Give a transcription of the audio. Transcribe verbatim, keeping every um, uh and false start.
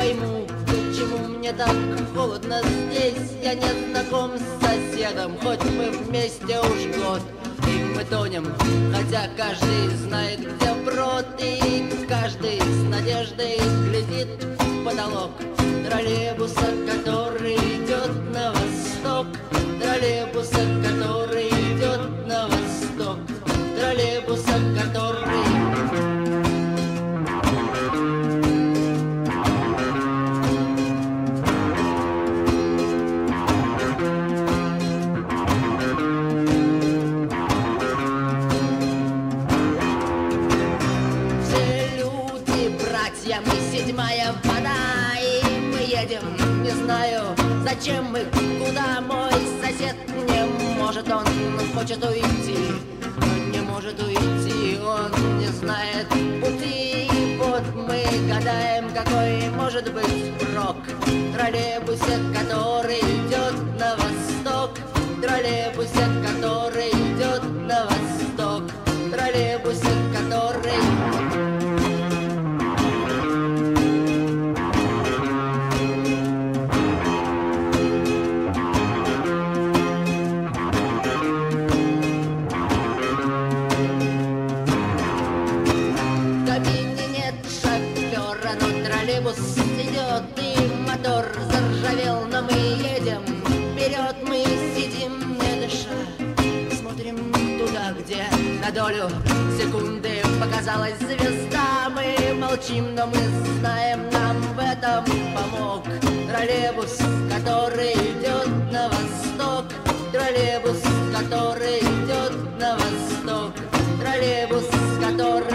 пойму, почему мне так холодно здесь. Я не знаком с соседом, хоть мы вместе уж год. И мы тонем, хотя каждый знает, где брод. И каждый с надеждой глядит в потолок троллейбуса, который идет на восток. Троллейбуса, который идет на восток. Троллейбуса, который... Мы седьмая вода, и мы едем, не знаю, зачем мы, куда. Мой сосед не может, он хочет уйти, но не может уйти, он не знает пути. И вот мы гадаем, какой может быть прок в троллейбусе, который идет на восток. Троллейбусе, который идет на восток. Троллейбусе, который... Троллейбус идет, и мотор заржавел, но мы едем вперед, мы сидим, не дыша, смотрим туда, где на долю секунды показалась звезда. Мы молчим, но мы знаем, нам в этом помог троллейбус, который идет на восток. Троллейбус, который идет на восток. Троллейбус, который...